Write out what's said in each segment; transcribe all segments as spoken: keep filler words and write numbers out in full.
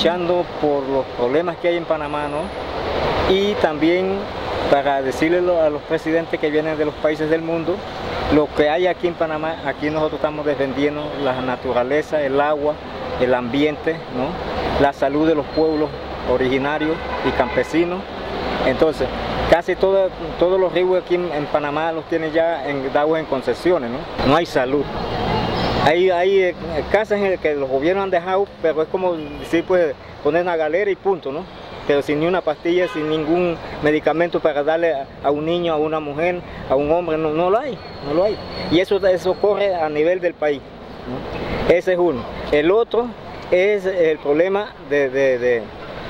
luchando por los problemas que hay en Panamá, ¿no? Y también para decirle a los presidentes que vienen de los países del mundo, lo que hay aquí en Panamá, aquí nosotros estamos defendiendo la naturaleza, el agua, el ambiente, ¿no? La salud de los pueblos originarios y campesinos. Entonces, casi todo, todos los ríos aquí en, en Panamá los tienen ya en, dados en concesiones, ¿no? No hay salud. Hay, hay casas en las que los gobiernos han dejado, pero es como decir, pues, poner una galera y punto, ¿no? Pero sin ni una pastilla, sin ningún medicamento para darle a, a un niño, a una mujer, a un hombre, no, no lo hay, no lo hay. Y eso, eso corre a nivel del país, ¿no? Ese es uno. El otro es el problema de, de, de,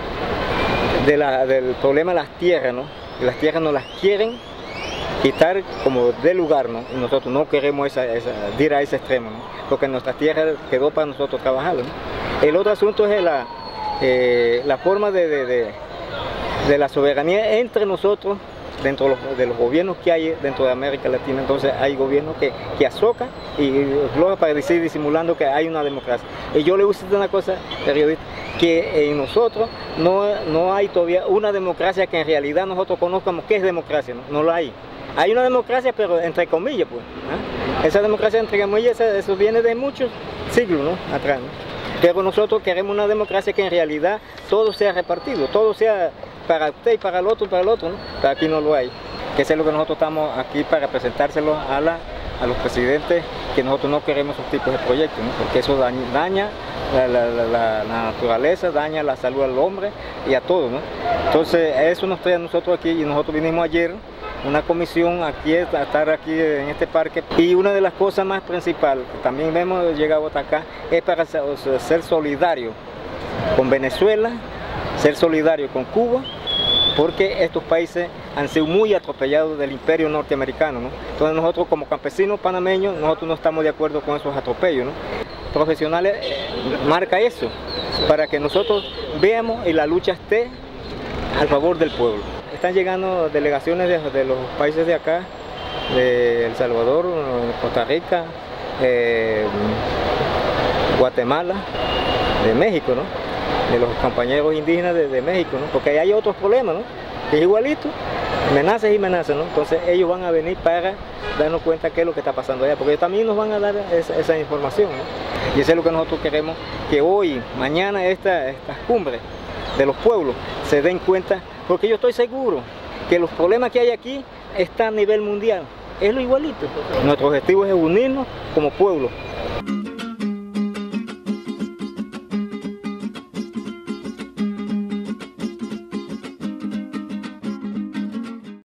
de la, del problema de las tierras, ¿no? Las tierras no las quieren quitar como de lugar, ¿no? Y nosotros no queremos esa, esa, ir a ese extremo, ¿no? Porque nuestra tierra quedó para nosotros trabajarlo, ¿no? El otro asunto es la, eh, la forma de, de, de, de la soberanía entre nosotros, dentro de los, de los gobiernos que hay dentro de América Latina. Entonces hay gobiernos que, que azocan y luego para decir disimulando que hay una democracia. Y yo le voy a decir una cosa, periodista, que en nosotros no, no hay todavía una democracia que en realidad nosotros conozcamos qué es democracia, no, no la hay. Hay una democracia, pero entre comillas, pues, ¿eh? Esa democracia entre comillas, eso viene de muchos siglos, ¿no? Atrás, ¿no? Pero nosotros queremos una democracia que en realidad todo sea repartido, todo sea para usted y para el otro y para el otro, ¿no? Pero aquí no lo hay. Que eso es lo que nosotros estamos aquí para presentárselo a, la, a los presidentes, que nosotros no queremos esos tipos de proyectos, ¿no? Porque eso daña, daña la, la, la, la naturaleza, daña la salud al hombre y a todo, ¿no? Entonces eso nos trae a nosotros aquí y nosotros vinimos ayer una comisión aquí a estar aquí en este parque, y una de las cosas más principales que también hemos llegado hasta acá es para ser solidario con Venezuela, ser solidario con Cuba, porque estos países han sido muy atropellados del imperio norteamericano, ¿no? Entonces nosotros como campesinos panameños, nosotros no estamos de acuerdo con esos atropellos, ¿no? Profesionales marca eso, para que nosotros veamos y la lucha esté al favor del pueblo. Están llegando delegaciones de, de los países de acá, de El Salvador, Costa Rica, eh, Guatemala, de México, ¿no? De los compañeros indígenas de, de México, ¿no? Porque ahí hay otros problemas, ¿no? Que es igualito, amenazas y amenazas, ¿no? Entonces ellos van a venir para darnos cuenta qué es lo que está pasando allá, porque también nos van a dar esa, esa información, ¿no? Y eso es lo que nosotros queremos, que hoy, mañana, esta, estas cumbres de los pueblos se den cuenta, porque yo estoy seguro que los problemas que hay aquí están a nivel mundial, es lo igualito. Nuestro objetivo es unirnos como pueblo.